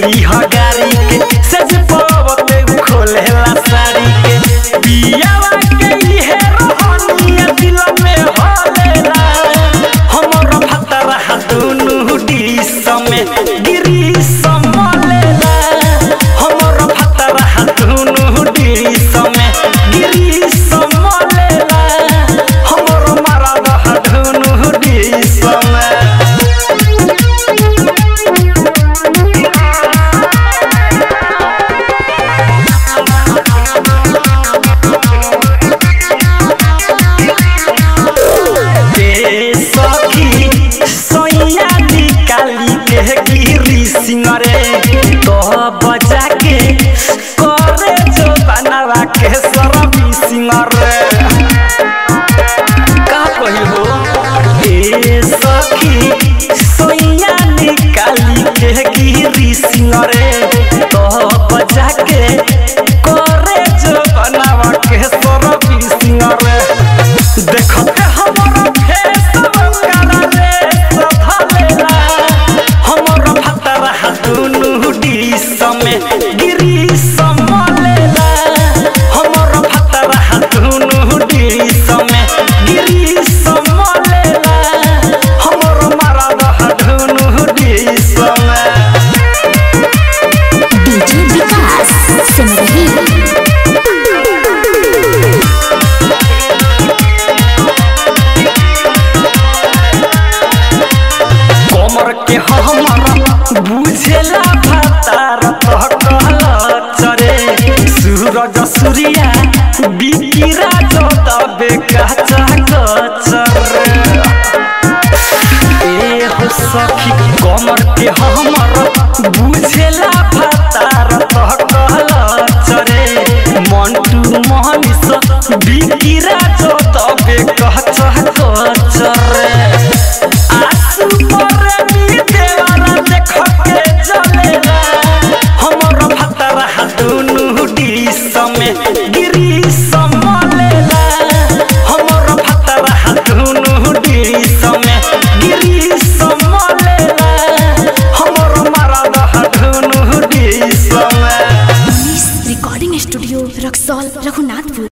लीहा गाड़ी के सज पावते खोलेला साड़ी के पियावा के इहे रोहनिया दिल में होलेला हमर भतरा दुनु डिस में गिरी समलेला हमर भतरा दुनु डिस में गिरी समलेला हमर मारा दुनु डिस में सिंगरे तो बजा के करे जो बनवा के सरबी सिंगरे का कही हो ए सखी सोइया निकाली के गिरी सिंगरे तो बजा के करे जो बनवा के सरबी सिंगरे देखते हमर फेस बंगाला रे सधलेला हमर दुनु डिस में गिरी समलेला हमर भतरा दुनु डिस में गिरी समलेला हमर मारा दुनु डिस में डीजे विकास सिमरही कमर के हमरा बुझेला भतार तो कहला चरे सूरज सूर्या बिकिरा जो दबे काचा कचरे ए हो सखी कमर के हमर बुझेला भतार तो कहला चरे मंटू मोहनिस बिकिरा जो दबे काचा कचरे आसु पर मी देवारा देख के चलेला हमर भतरा दुनु डिस में गिरी समलेला हमर भतरा दुनु डिस में गिरी समलेला हमर मारा दुनु डिस में रिकॉर्डिंग स्टूडियो रक्सौल रघुनाथपुर।